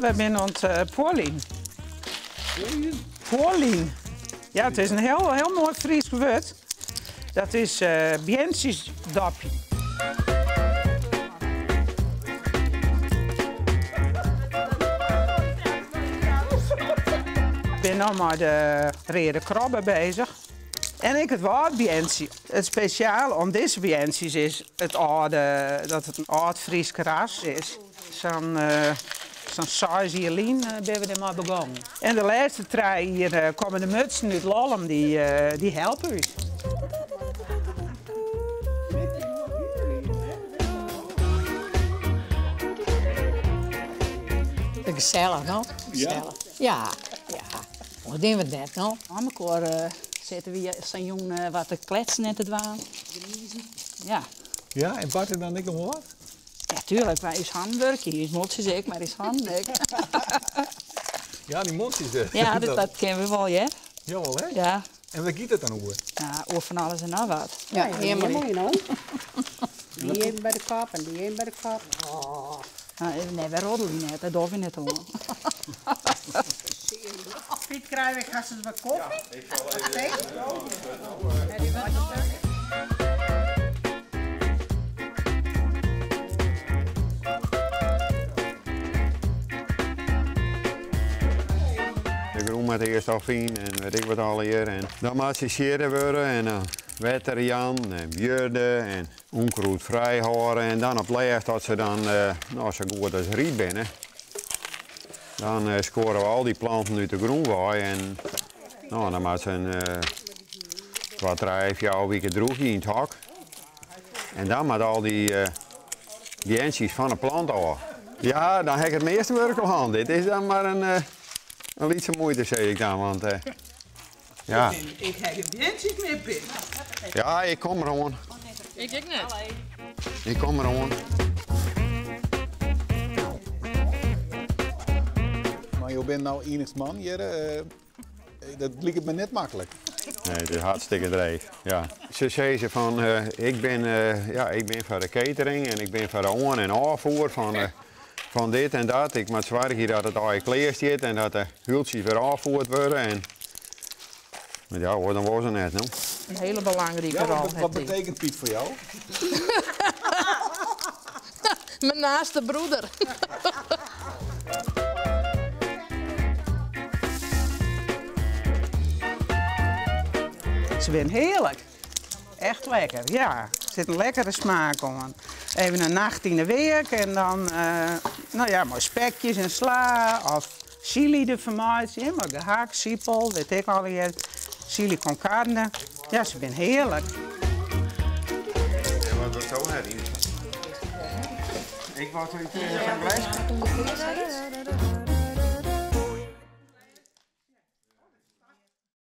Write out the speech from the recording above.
we zijn aan het Poorlien. Poorlien. Ja, het is een heel mooi Fries woord. Dat is Biensies dopje. Ik ben nu met de rode krabben bezig. En ik het woord biensie. Het speciaal aan deze biensies is dat het een oud Fries kras is. Zo'n 6 jaar geleden ben we ermee begonnen. En de laatste 3 hier komen de mutsen uit Lollum, die helpen ons. Gezellig, no? Gezellig. Ja. Wat doen we net, no? Aan elkaar zitten we zo'n jong wat te kletsen en te dwaan. Ja. Ja, en Bart er dan ik nog wat? Ja, tuurlijk. Wij is handwerk. Hier is motjes ik, maar is handwerk. Ja, die motjes. Ja, dat kennen we wel, hè? Jawel, hè? Ja. En waar giet het dan over? Ja, over van alles en nog wat. Ja, helemaal mooi, no? Die even bij de kop en die even bij de kop. Oh. Nee, we roddelen net. Dat doen we net om. Piet, krijg ik als het wat koffie? Ja, ik zal even... De groen met eerst al fijn en weet ik wat al hier. En dan moet ze scheren worden en wetterian en björden en onkruid vrij houden. En dan op leeg dat ze dan zo goed als riet binnen. Dan scoren we al die planten uit de groenwaai en dan moet ze 2, 3, 4 weken droog in het hok. En dan moet al die biensies van de plant af. Ja, dan heb ik het meeste werk al aan. Dit is dan maar een lietse moeite, zeg ik dan, want ja. Ik heb je bientjes meer, Piet. Ja, ik kom er gewoon. Ik net. Ik kom er gewoon. Maar je bent nou enigst man hier. Dat lijkt me net makkelijk. Nee, het is hartstikke dreig. Ja. Ze zeggen van, ik ben voor de catering en ik ben voor de on- en afvoer van dit en dat. Ik moet zorgen dat het al klaar zit en dat de hultjes weer afgevoerd worden. En... Maar ja hoor, dan was het net. No? Een hele belangrijke rol. Wat betekent Piet voor jou? Mijn naaste broeder. Ze zijn heerlijk. Echt lekker, ja. Er zit een lekkere smaak aan. Even een nacht in de week en dan, mooi spekjes en sla of chili de formatie, helemaal gehakt, siepel, weet ik al hier. Chili con carne. Ja, ze zijn heerlijk. Ja, wat was zo net? Ik wou zo'n glas.